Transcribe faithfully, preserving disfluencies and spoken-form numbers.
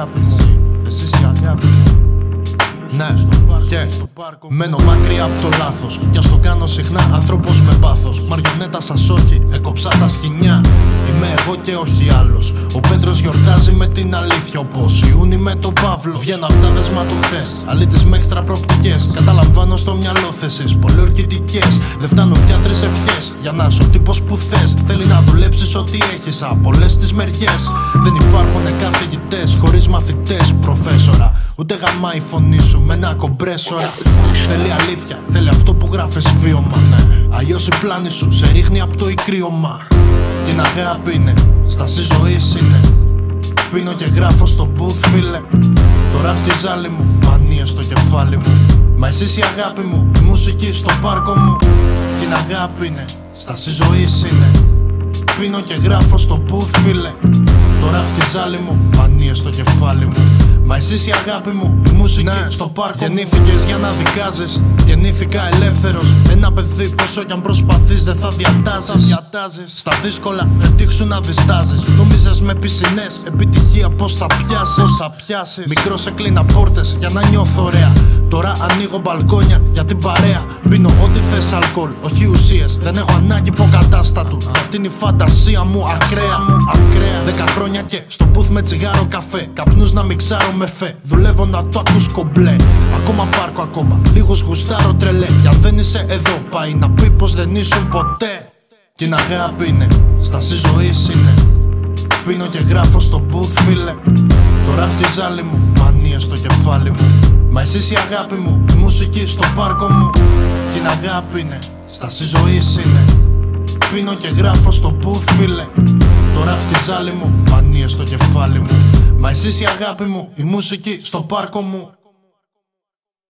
αγάπη μου, εσύ η αγάπη μου. Ναι, και μένω μακριά από το λάθος. Κι ας το κάνω συχνά, άνθρωπος με πάθος. Μαριονέτα σας όχι, έκοψα τα σκοινιά. Είμαι εγώ και όχι άλλος. Ο Πέτρος γιορτάζει με την αλήθεια, όπως Ιούνι με τον Παύλο. Βγαίνω απ' τα δεσμά του χθες, αλήτης με έξτρα προοπτικές. Καταλαμβάνω στο μυαλό θέσεις πολύ ορκητικές. Δεν φτάνουν πια τρεις ευχές για να είσαι ο τύπος που θες. Θέλει να δουλέψεις ό,τι έχεις από όλες τις μεριές. Δεν υπάρχουν καθηγητές χωρίς μαθητές, προφέσορα. Ούτε γαμάει η φωνή σου με ένα κομπρέσορα. Θέλει αλήθεια, θέλει αυτό που γράφεις βίωμα, ναι. Αλλιώς η πλάνη σου σε ρίχνει από το ικρίωμα. Την αγάπη είναι, στάση ζωής είναι. Πίνω και γράφω στο booth, φίλε. Το ραπ τη ζάλη μου, μανία στο κεφάλι μου. Μα εσύ η αγάπη μου, η μουσική στο πάρκο μου. Την αγάπη είναι, στάση ζωής είναι. Πίνω και γράφω στο booth, φίλε. Το ραπ τη ζάλη μου, μανία στο κεφάλι μου. Μα εσύ η αγάπη μου, η μουσική ναι, στο πάρκο. Γεννήθηκες για να δικάζεις, γεννήθηκα ελεύθερος. Ένα παιδί πόσο κι αν προσπαθείς δεν θα διατάζεις, διατάζεις. Στα δύσκολα δεν τύχσου να διστάζεις. Νομίζες με πισινές, επιτυχία πως θα πιάσεις, πως θα πιάσεις. Μικρός έκλεινα πόρτες για να νιώθω ωραία. Τώρα ανοίγω μπαλκόνια για την παρέα. Πίνω ό,τι θες αλκοόλ, όχι ουσίες. Δεν έχω ανάγκη υποκατάστατου. Γιατί είναι η φαντασία μου ακραία, μου ακραία. Δέκα χρόνια και στο booth με τσιγάρο καφέ. Καπνούς να μιξάρω με φε. Δουλεύω να το ακούς κομπλέ. Ακόμα πάρκο ακόμα, λίγος γουστάρω τρελέ. Κι αν δεν είσαι εδώ πάει να πει πως δεν ήσουν ποτέ. Την αγάπη είναι, στάση ζωής είναι. Πίνω και γράφω στο booth, φίλε. Το ραπ τη ζάλη μου, μανία στο κεφάλι μου. Μα εσύ η αγάπη μου, η μουσική στο πάρκο μου. Την αγάπη είναι, στάση ζωής είναι. Πίνω και γράφω στο booth, φίλε. Το ραπ τη ζάλη μου, μανία στο κεφάλι μου. Μα εσύ η αγάπη μου, η μουσική στο πάρκο μου.